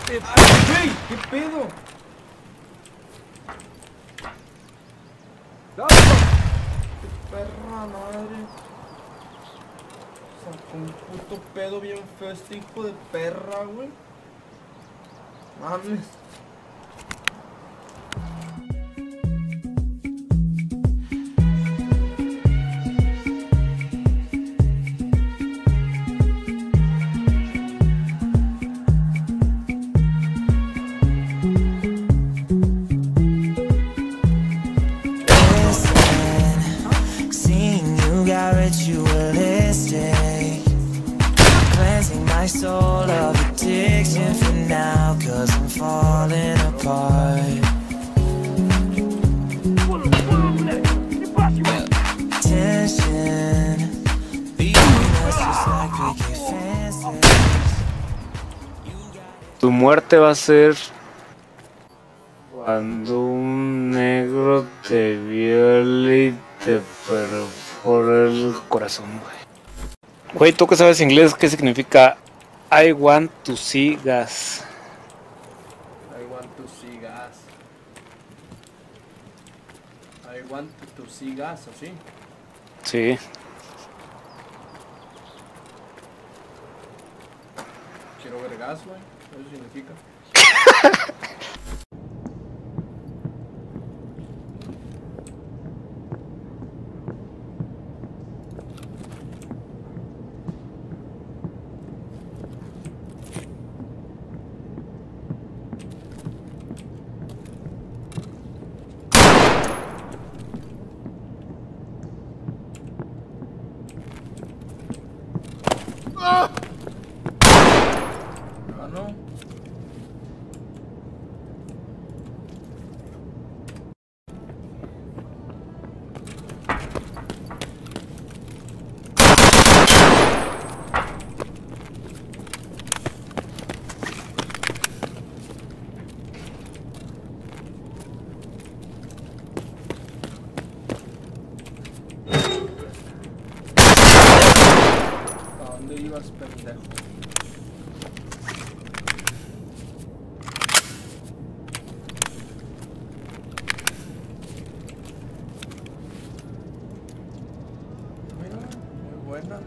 ¡Ay, güey! ¿Qué pedo? ¡Qué perra madre! Sacó un puto pedo bien feo este hijo de perra, güey. Mames. Soul of addiction for now, 'cause I'm falling apart. Tension between us just like picket fences. Tu muerte va a ser cuando un negro te viole y te perfora el corazón, güey. Güey, ¿tú que sabes inglés? ¿Qué significa I want to see gas? I want to see gas. I want to see gas, ¿o sí? Sí. Quiero ver gas, güey. Eso significa. ¡Ah! Ah, no. ¿A dónde ibas, pendejo? Mira, muy buena.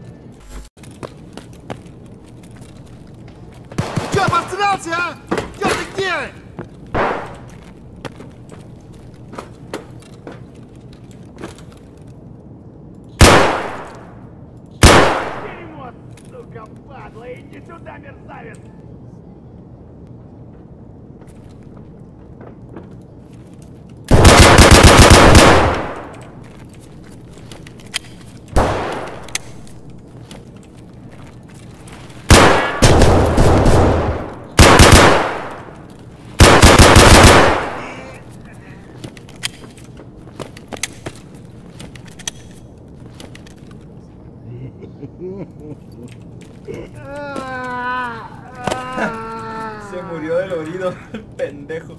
Что, обосрался, а? Что ты делаешь? Дерьмо, сука, падла, иди сюда, мерзавец! Se murió del oído, el pendejo.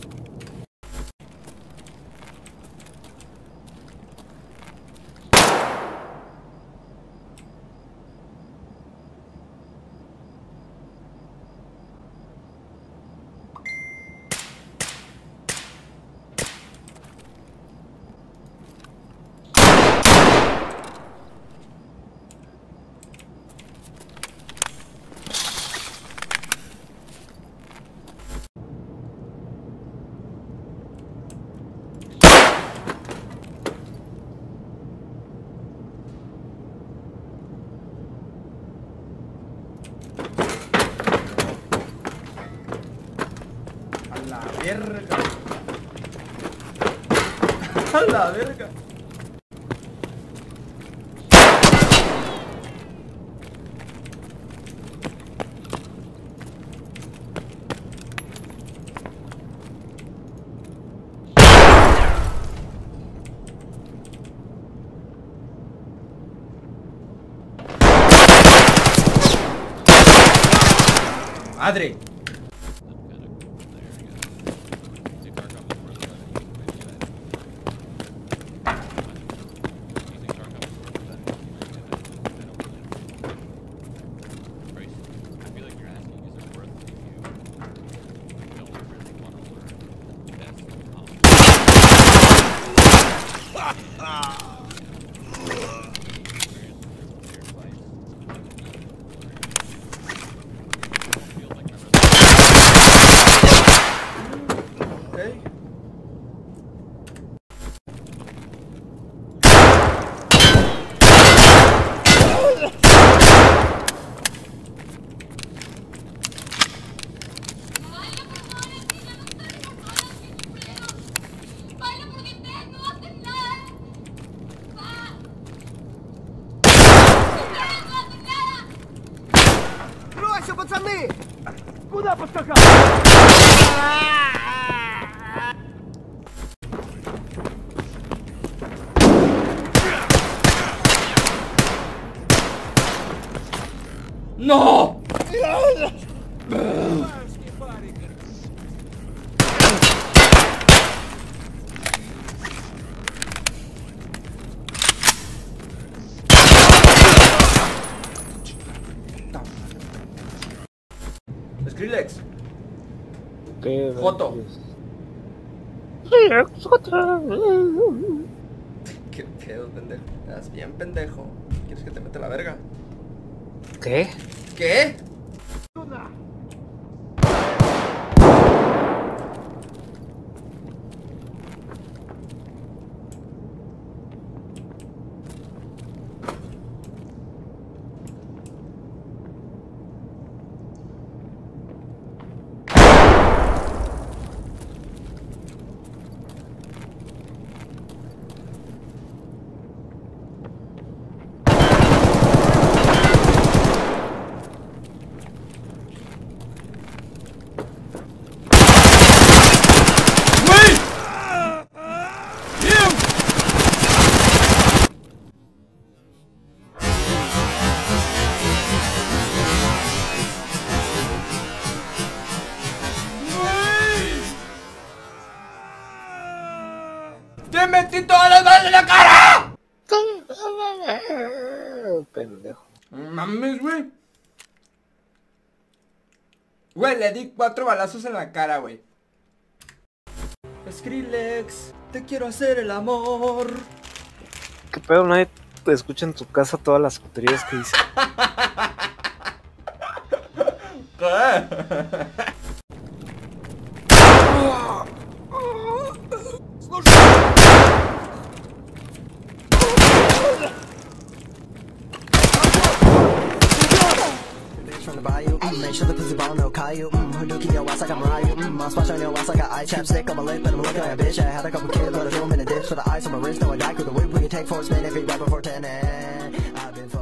A la verga. A la verga. Madre. Ok. Baila porque ustedes no hacen nada. Va. Ustedes no hacen nada. Брось, пацаны! Куда поскакал? ¡No! Skrillex, ¿Qué? Joto. ¿Qué pedo, pendejo? Estás bien pendejo. ¿Quieres que te meta la verga? ¿Qué? ¿Qué? ¡Te metí todas las balas en la cara! Pendejo. Mames, güey. Güey, le di 4 balazos en la cara, güey. Skrillex, te quiero hacer el amor. ¿Qué pedo? Nadie te escucha en tu casa todas las puterías que dice. ¿Qué? From the bayou, make sure the pussy ball no Caillou. Hadouken your ass like I'm Ryu. I'm splash on your ass like an eye chapstick on my lip, and I'm looking like a bitch. I had a couple kids, but I threw them in a ditch for the ice on my wrist. No, I died with the whip. We can take force, man, every right before 10. I've been